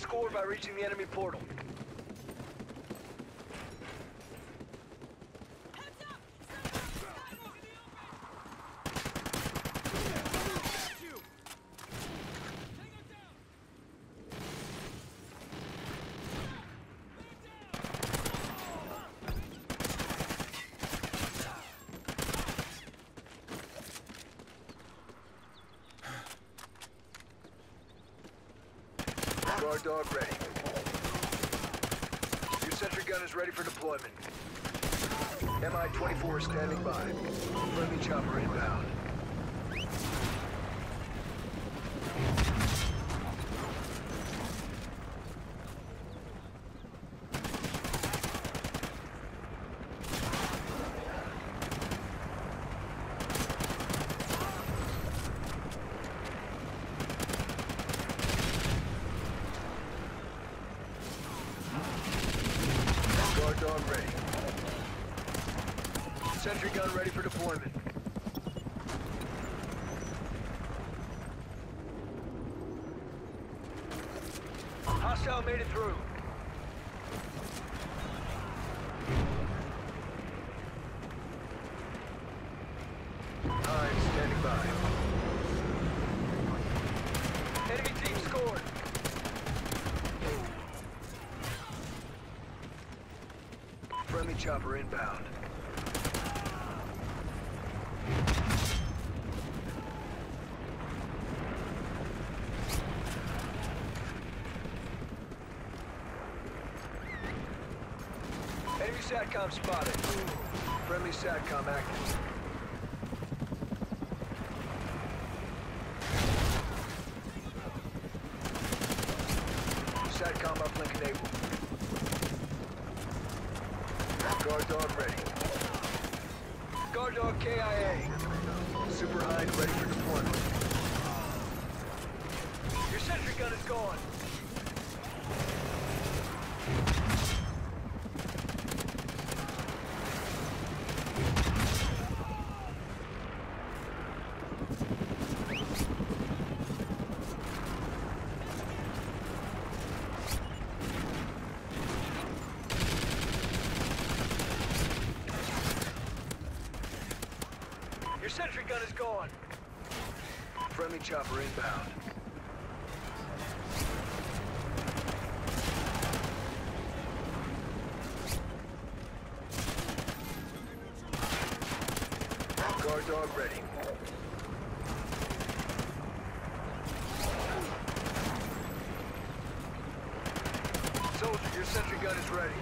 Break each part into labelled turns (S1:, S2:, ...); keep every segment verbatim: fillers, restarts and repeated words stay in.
S1: score by reaching the enemy portal. Guard dog ready. Your sentry gun is ready for deployment. M I twenty-four standing by. Friendly chopper inbound. Guard dog ready. Sentry gun ready for deployment. Hostile made it through. Nine standing by. Enemy team scored. Friendly chopper inbound. Enemy SATCOM spotted. Friendly SATCOM active. SATCOM uplink enabled. Guard dog ready. Guard dog K I A. Super Hind ready for deployment. Your sentry gun is gone. Your sentry gun is gone. Friendly chopper inbound. Guard dog ready. Soldier, your sentry gun is ready.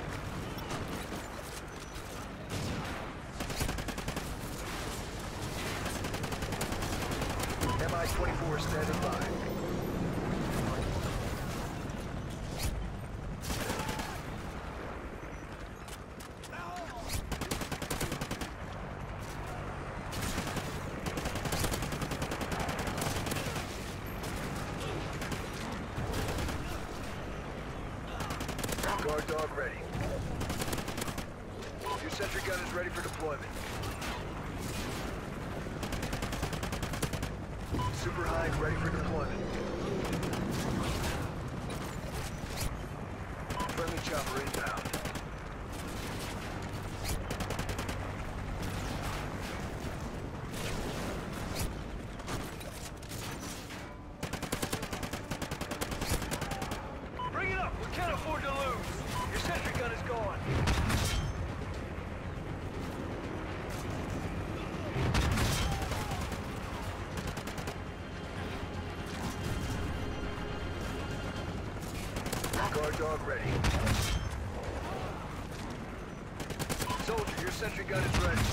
S1: M I twenty-four standing by. Guard dog ready. Your sentry gun is ready for deployment. Super Hind ready for deployment. Friendly chopper inbound. Bring it up! We can't afford to lose! Your sentry gun is gone. Guard dog ready. Soldier, your sentry gun is ready.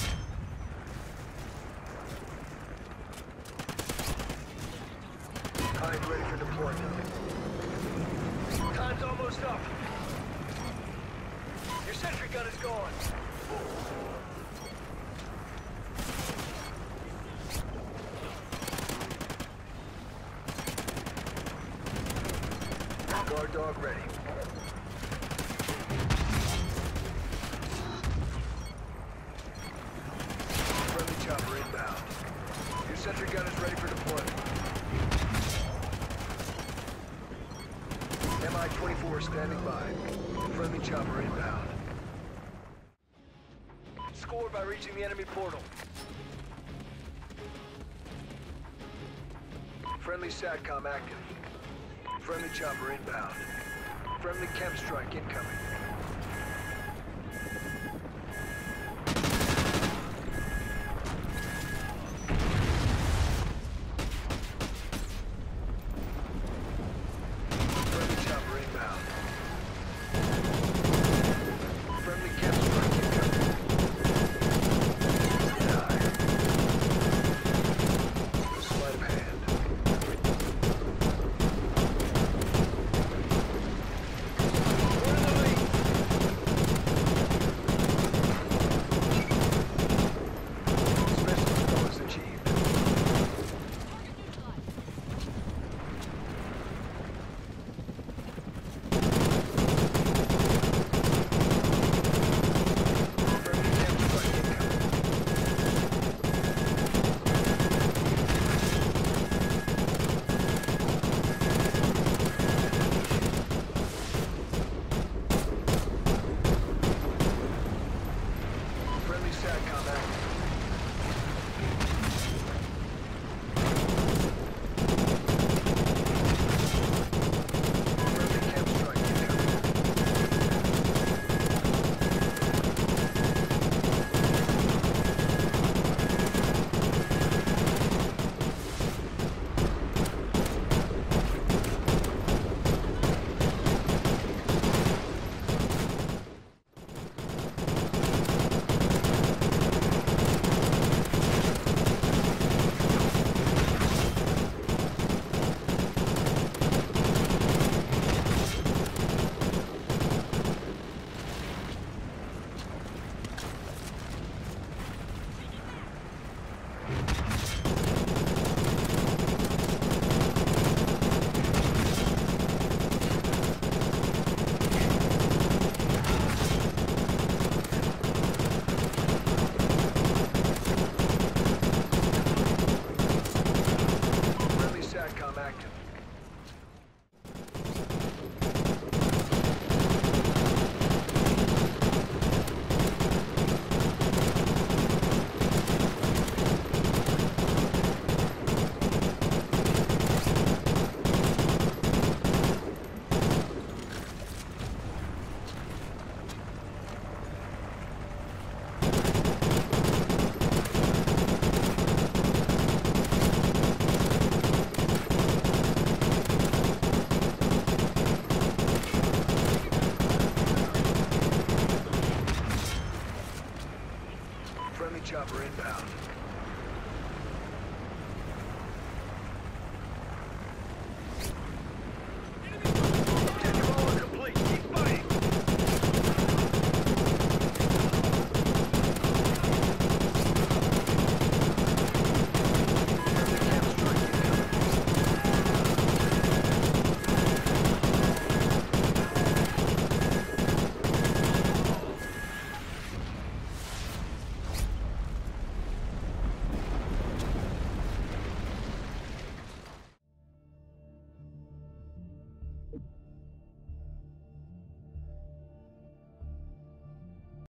S1: Hind ready for deployment. Time's almost up. Your sentry gun is gone. Guard dog ready. Friendly chopper inbound. Your sentry gun is ready for deployment. M I Strike twenty-four standing by. Friendly chopper inbound. Score by reaching the enemy portal. Friendly SATCOM active. Friendly chopper inbound. Friendly chem strike incoming.